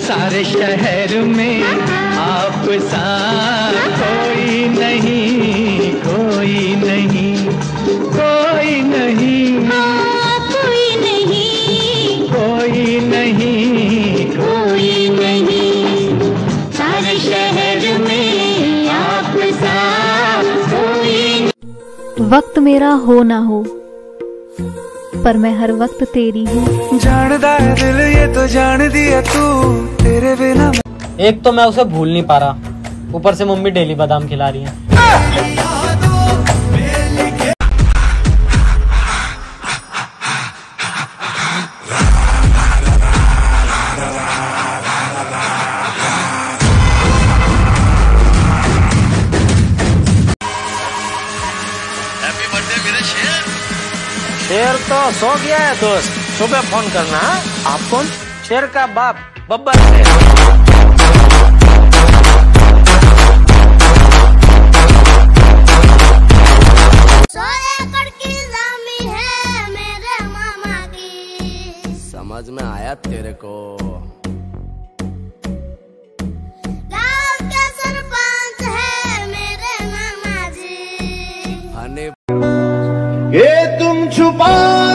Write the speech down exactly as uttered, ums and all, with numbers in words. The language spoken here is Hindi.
सारे शहर में आप सा कोई नहीं, कोई नहीं, कोई नहीं, कोई नहीं, कोई नहीं, कोई नहीं, सारे शहर में आप सा कोई। वक्त मेरा हो ना हो पर मैं हर वक्त तेरी हूँ। जानदा है दिल ये तो जान दिया तू, तेरे बिना। एक तो मैं उसे भूल नहीं पा रहा, ऊपर से मम्मी डेली बादाम खिला रही है। हैप्पी बर्थडे मेरे शेर। शेर तो सो गया है दोस्त, सुबह फोन करना। आप कौन? शेर का बाप बब्बर शेर। समझ में आया तेरे को? गाँव के सरपंच है मेरे मामा जी। हनी ये तुम छुपा